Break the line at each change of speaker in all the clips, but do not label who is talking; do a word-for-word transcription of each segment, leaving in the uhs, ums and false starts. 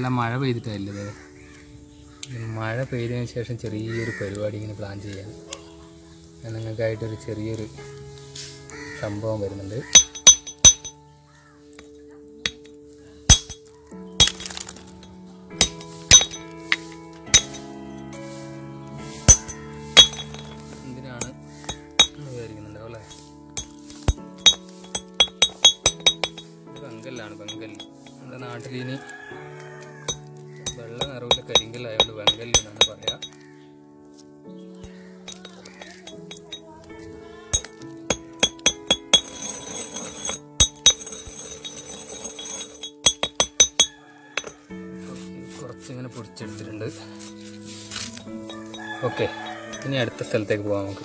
നല്ല മഴ പെയ്തിട്ടില്ലത്. മഴ പെയ്തതിന് ശേഷം ചെറിയൊരു പരിപാടി ഇങ്ങനെ പ്ലാൻ ചെയ്യാൻ നിങ്ങൾക്കായിട്ടൊരു ചെറിയൊരു സംഭവം വരുന്നുണ്ട്. എന്തിനാണ് വിചാരിക്കുന്നുണ്ടാവും അല്ലേ? ഇത് വെങ്കല്ലാണ്. വെങ്കൽ നമ്മുടെ നാട്ടിലിനി വെള്ള നിറവിലെ കരിങ്കല്ലായതുകൊണ്ട് വെങ്കല്ല് എന്നാണ് പറയാ. കുറച്ചിങ്ങനെ പൊടിച്ചെടുത്തിട്ടുണ്ട്. ഓക്കെ, ഇനി അടുത്ത സ്ഥലത്തേക്ക് പോകാം നമുക്ക്.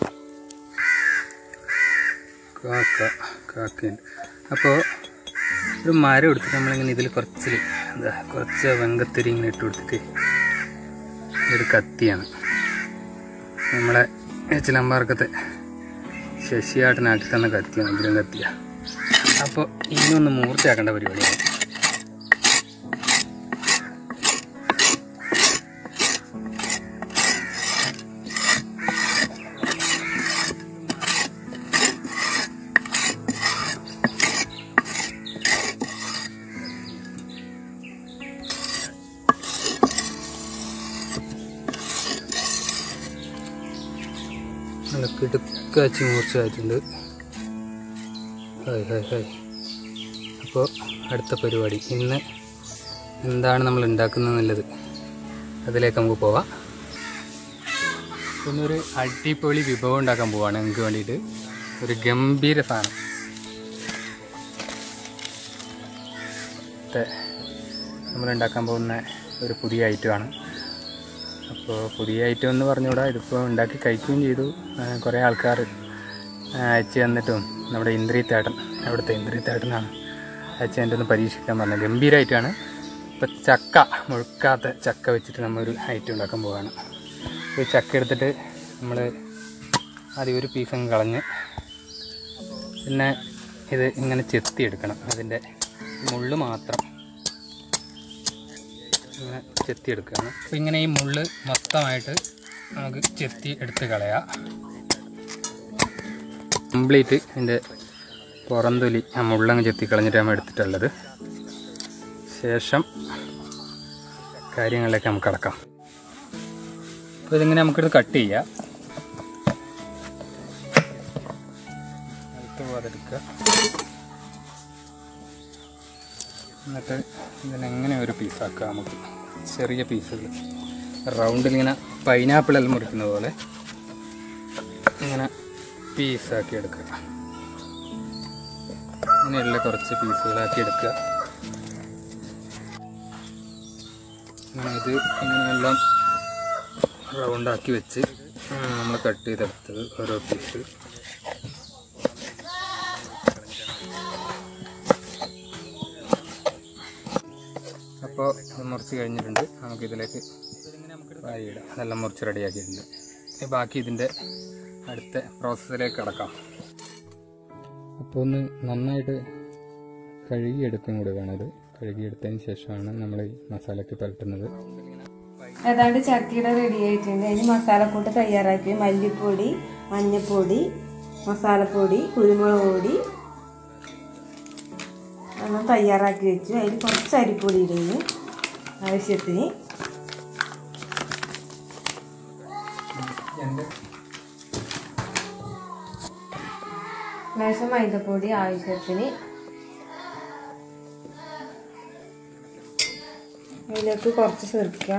കാക്ക കാക്കയുണ്ട്. അപ്പോൾ ഒരു മരം എടുത്തിട്ട് നമ്മളിങ്ങനെ ഇതിൽ കുറച്ച് എന്താ കുറച്ച് വെങ്കത്തിരി ഇങ്ങനെ ഇട്ട് കൊടുത്തിട്ട് ഒരു കത്തിയാണ് നമ്മളെ ചിലമ്പാർക്കത്തെ ശശിയാട്ടനാക്കി തന്ന കത്തിയാണ്. ഇതിലും കത്തിയ. അപ്പോൾ ഇനിയൊന്ന് മൂർച്ചയാക്കേണ്ട പരിപാടിയാണ്. നല്ല കിടുക്കാച്ചി മൂർച്ചയായിട്ടുണ്ട്. Hi hi hi. അപ്പോൾ അടുത്ത പരിപാടി ഇന്ന് എന്താണ് നമ്മൾ ഉണ്ടാക്കുന്നത് എന്നുള്ളത് അതിലേക്ക് നമുക്ക് പോവാം. ഇന്നൊരു അടിപൊളി വിഭവം ഉണ്ടാക്കാൻ പോവാണ് നിങ്ങൾക്ക് വേണ്ടിയിട്ട്. ഒരു ഗംഭീര സാധനം. നമ്മൾ ഉണ്ടാക്കാൻ പോകുന്ന ഒരു പുതിയ ഐറ്റമാണ്. അപ്പോൾ പുതിയ ഐറ്റം എന്ന് പറഞ്ഞുകൂടാ, ഇതിപ്പോൾ ഉണ്ടാക്കി കഴിക്കുകയും ചെയ്തു. കുറേ ആൾക്കാർ അയച്ചു തന്നിട്ടും നമ്മുടെ ഇന്ദ്രിയത്തേട്ടൻ, അവിടുത്തെ ഇന്ദ്രിയത്തേട്ടനാണ് അയച്ചു തന്നിട്ട് ഒന്ന് പരീക്ഷിക്കാൻ പറഞ്ഞത്. ഗംഭീരമായിട്ടാണ്. ഇപ്പോൾ ചക്ക, മുഴുക്കാത്ത ചക്ക വെച്ചിട്ട് നമ്മളൊരു ഐറ്റം ഉണ്ടാക്കാൻ പോവുകയാണ്. ഈ ചക്ക എടുത്തിട്ട് നമ്മൾ ആദ്യം ഒരു പീസങ്ങ് കളഞ്ഞ് പിന്നെ ഇത് ഇങ്ങനെ ചെത്തിയെടുക്കണം. അതിൻ്റെ മുള്ള് മാത്രം ഇങ്ങനെ ചെത്തിയെടുക്കുകയാണ്. അപ്പോൾ ഇങ്ങനെ ഈ മുള്ള് മൊത്തമായിട്ട് നമുക്ക് ചെത്തി എടുത്ത് കളയാം. കംപ്ലീറ്റ് ഇതിൻ്റെ പുറന്തൊലി ആ മുള്ളങ്ങ് ചെത്തി കളഞ്ഞിട്ട് നമ്മൾ എടുത്തിട്ടുള്ളത്. ശേഷം കാര്യങ്ങളിലേക്ക് നമുക്ക് കടക്കാം. അപ്പോൾ ഇതിങ്ങനെ നമുക്കിത് കട്ട് ചെയ്യാം. അടുത്ത് പോകാതെടുക്കുക. എന്നിട്ട് ഇതിനെങ്ങനെ ഒരു പീസാക്കുക. നമുക്ക് ചെറിയ പീസുകൾ റൗണ്ടിൽ ഇങ്ങനെ പൈനാപ്പിളെല്ലാം മുറിക്കുന്നത് പോലെ ഇങ്ങനെ പീസാക്കി എടുക്കുക. ഇങ്ങനെയുള്ള കുറച്ച് പീസുകളാക്കി എടുക്കുക. അങ്ങനെ ഇത് ഇങ്ങനെയെല്ലാം റൗണ്ടാക്കി വെച്ച് നമ്മൾ കട്ട് ചെയ്തെടുത്തത് ഓരോ പീസ്. അപ്പോൾ അത് മുറിച്ച് കഴിഞ്ഞിട്ടുണ്ട്. നമുക്കിതിലേക്ക് വാരിയിടാം. അതെല്ലാം മുറിച്ച് റെഡിയാക്കിയിട്ടുണ്ട്. ബാക്കി ഇതിൻ്റെ അടുത്ത പ്രോസസ്സിലേക്ക് കിടക്കാം. അപ്പോൾ ഒന്ന് നന്നായിട്ട് കഴുകിയെടുക്കും കൂടി വേണത്. കഴുകിയെടുത്തതിന് ശേഷമാണ് നമ്മൾ ഈ മസാലയ്ക്ക് പുരട്ടുന്നത്.
ഏതാണ്ട് ചക്കയുടെ റെഡി ആയിട്ടുണ്ട്. അതിന് മസാലക്കൂട്ട് തയ്യാറാക്കി മല്ലിപ്പൊടി, മഞ്ഞൾപ്പൊടി, മസാലപ്പൊടി, കുരുമുളക് പൊടി അതെല്ലാം തയ്യാറാക്കി വെച്ചു. അതിൽ കുറച്ച് അരിപ്പൊടി ഇടുന്നു ആവശ്യത്തിന്. ലേശം മൈദപ്പൊടി ആവശ്യത്തിന്. അതിലേക്ക് കുറച്ച് ചേർക്കുക.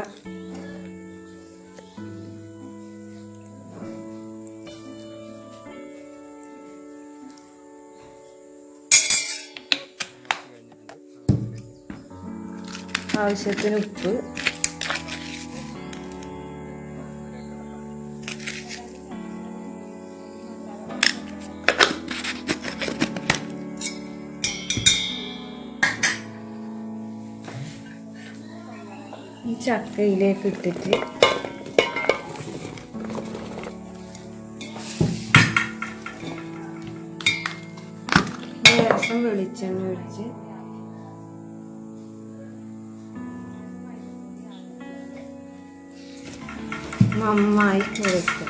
ആവശ്യത്തിന് ഉപ്പ്, ഈ ചക്കയിലേക്ക് ഇട്ടിട്ട് ലേശം വെളിച്ചെണ്ണ ഒഴിച്ച് നന്നായി കുഴയ്ക്കും.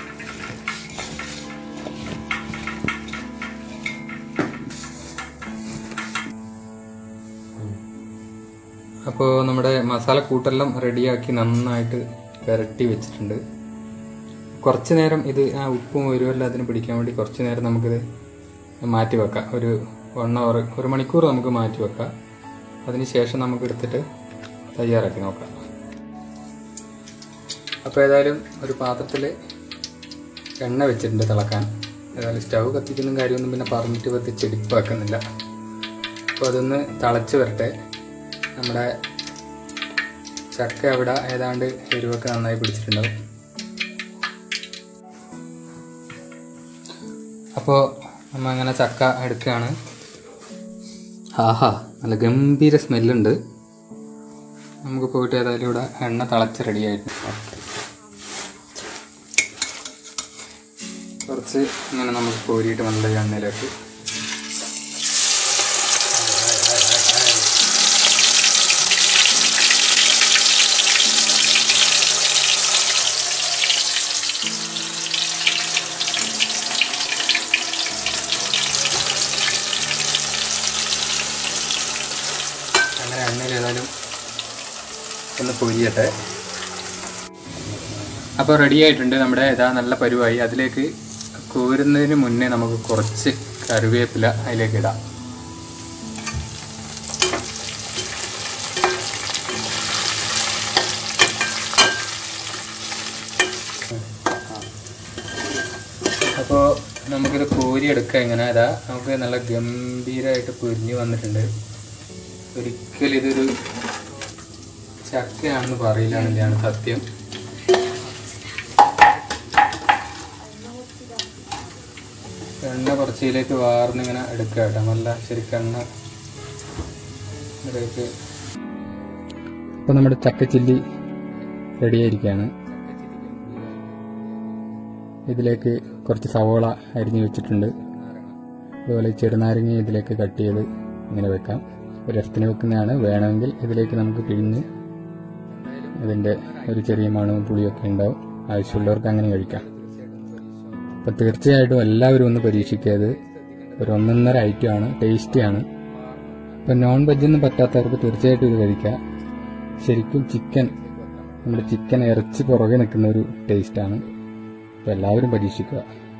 അപ്പോൾ നമ്മുടെ മസാല കൂട്ടെല്ലാം റെഡിയാക്കി നന്നായിട്ട് പുരട്ടി വെച്ചിട്ടുണ്ട്. കുറച്ച് നേരം ഇത് ആ ഉപ്പും ഒരുവെല്ലാം അതിന് പിടിക്കാൻ വേണ്ടി കുറച്ച് നേരം നമുക്കിത് മാറ്റി വെക്കാം. ഒരു വൺ അവർ ഒരു മണിക്കൂർ നമുക്ക് മാറ്റി വെക്കാം. അതിന് ശേഷം നമുക്ക് എടുത്തിട്ട് തയ്യാറാക്കി നോക്കാം. അപ്പോൾ ഏതായാലും ഒരു പാത്രത്തിൽ എണ്ണ വെച്ചിട്ടുണ്ട് തിളക്കാൻ. ഏതായാലും സ്റ്റൗ കത്തിക്കുന്ന കാര്യമൊന്നും പിന്നെ പറഞ്ഞിട്ട് കത്തിച്ച് എടുപ്പാക്കുന്നില്ല. അപ്പോൾ അതൊന്ന് തിളച്ച് വരട്ടെ. നമ്മുടെ ചക്ക അവിടെ ഏതാണ്ട് എരിവൊക്കെ നന്നായി പിടിച്ചിട്ടുണ്ടാവും. അപ്പോൾ നമ്മൾ അങ്ങനെ ചക്ക എടുക്കുകയാണ്. ആഹാ, നല്ല ഗംഭീര സ്മെല്ലുണ്ട്. നമുക്ക് പോയിട്ട് ഏതായാലും ഇവിടെ എണ്ണ തിളച്ച് റെഡിയായിട്ട് കുറച്ച് ഇങ്ങനെ നമുക്ക് കോരിയിട്ട് നല്ല എണ്ണയിലേക്ക് അങ്ങനെ എണ്ണയിൽ ഏതായാലും ഒന്ന് പൊരിയട്ടെ. അപ്പോൾ റെഡി ആയിട്ടുണ്ട് നമ്മുടെ. ഇതാ നല്ല പരുവായി. അതിലേക്ക് കോരുന്നതിന് മുന്നേ നമുക്ക് കുറച്ച് കറിവേപ്പില അതിലേക്ക് ഇടാം. അപ്പോൾ നമുക്കിത് കോരിയെടുക്കാം. ഇങ്ങനെ ഇതാ നമുക്ക് നല്ല ഗംഭീരമായിട്ട് പൊരിഞ്ഞ് വന്നിട്ടുണ്ട്. ഒരിക്കലും ഇതൊരു ചക്കയാണെന്ന് പറയില്ല എന്നതാണ് സത്യം. എണ്ണ കുറച്ചിലേക്ക് വാർന്നിങ്ങനെ എടുക്കുക കേട്ടോ. നല്ല ശരിക്കും എണ്ണ ഇതിലേക്ക്. ഇപ്പം നമ്മുടെ ചക്ക ചില്ലി റെഡിയായിരിക്കുകയാണ്. ഇതിലേക്ക് കുറച്ച് സവോള അരിഞ്ഞ് വെച്ചിട്ടുണ്ട്. അതുപോലെ ചെറുനാരങ്ങ ഇതിലേക്ക് കട്ട് ചെയ്ത് ഇങ്ങനെ വെക്കാം. ഒരു രസത്തിന് വെക്കുന്നതാണ്. വേണമെങ്കിൽ ഇതിലേക്ക് നമുക്ക് പിഴിഞ്ഞ് ഇതിൻ്റെ ഒരു ചെറിയ മണവും പുളിയൊക്കെ ഉണ്ടാവും. ആവശ്യമുള്ളവർക്ക് അങ്ങനെ കഴിക്കാം. അപ്പം തീർച്ചയായിട്ടും എല്ലാവരും ഒന്ന് പരീക്ഷിക്കുക. ഒരു ഒന്നൊന്നര ഐറ്റമാണ്, ടേസ്റ്റിയാണ്. ഇപ്പം നോൺ വെജൊന്നും പറ്റാത്തവർക്ക് തീർച്ചയായിട്ടും ഇത് കഴിക്കാം. ശരിക്കും ചിക്കൻ, നമ്മുടെ ചിക്കൻ ഇറച്ചി പുറകെ നിൽക്കുന്ന ഒരു ടേസ്റ്റാണ്. അപ്പോൾ എല്ലാവരും പരീക്ഷിക്കുക.